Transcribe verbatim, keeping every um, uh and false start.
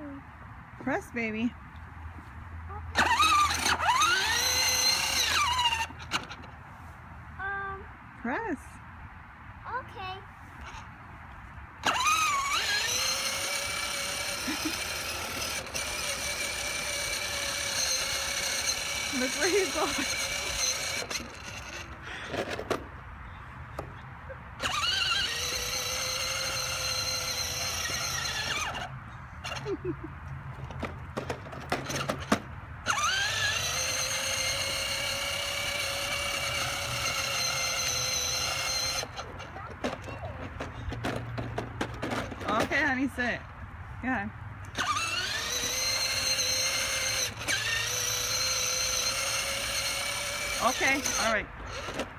Press, baby. Um. Press. Okay. Look where he's going. Okay, honey, sit. Go ahead. Okay, all right.